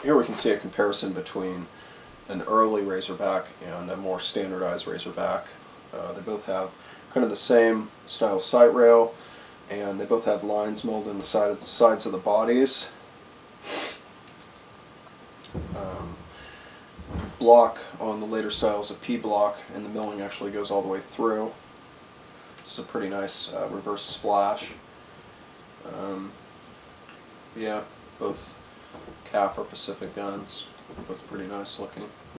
here we can see a comparison between an early Razorback and a more standardized Razorback. They both have kind of the same style sight rail, and they both have lines milled in the sides of the bodies. Block on the later style is a P block, and the milling actually goes all the way through. This is a pretty nice reverse splash. Yeah, both Kapp or Pacific guns, both pretty nice looking.